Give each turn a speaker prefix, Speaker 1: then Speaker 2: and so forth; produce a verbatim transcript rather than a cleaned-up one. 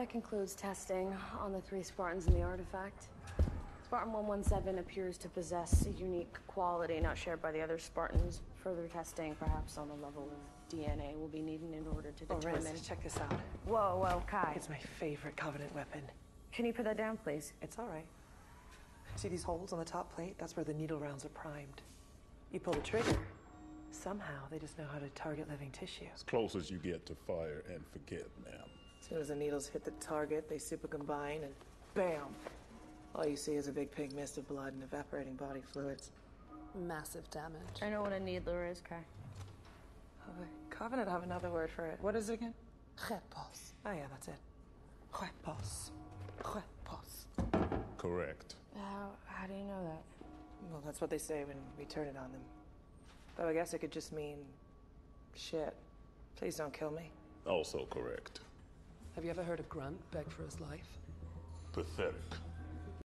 Speaker 1: That concludes testing on the three Spartans and the artifact. Spartan one one seven appears to possess a unique quality not shared by the other Spartans. Further testing, perhaps on the level of D N A, will be needed in order to
Speaker 2: Oh,
Speaker 1: determine...
Speaker 2: Riz, check this out.
Speaker 1: Whoa, whoa, Kai.
Speaker 2: It's my favorite Covenant weapon.
Speaker 1: Can you put that down, please?
Speaker 2: It's all right. See these holes on the top plate? That's where the needle rounds are primed. You pull the trigger. Somehow, they just know how to target living tissue.
Speaker 3: As close as you get to fire and forget, ma'am.
Speaker 2: As soon as the needles hit the target, they super combine and bam! All you see is a big pink mist of blood and evaporating body fluids.
Speaker 4: Massive damage.
Speaker 1: I know what a needler is, Kai.
Speaker 2: Oh, the Covenant have another word for it. What is it again?
Speaker 4: Repos.
Speaker 2: Oh yeah, that's it. Repos. Repos.
Speaker 3: Correct.
Speaker 1: How, how do you know that?
Speaker 2: Well, that's what they say when we turn it on them. Though I guess it could just mean... shit. Please don't kill me.
Speaker 3: Also correct.
Speaker 4: Have you ever heard a grunt beg for his life?
Speaker 3: Pathetic.